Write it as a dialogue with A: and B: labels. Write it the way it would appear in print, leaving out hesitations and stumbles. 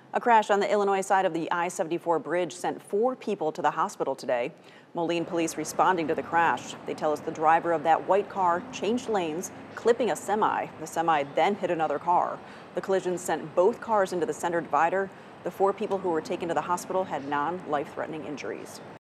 A: A crash on the Illinois side of the I-74 bridge sent 4 people to the hospital today. Moline police responding to the crash. They tell us the driver of that white car changed lanes, clipping a semi. The semi then hit another car. The collision sent both cars into the center divider. The 4 people who were taken to the hospital had non-life-threatening injuries.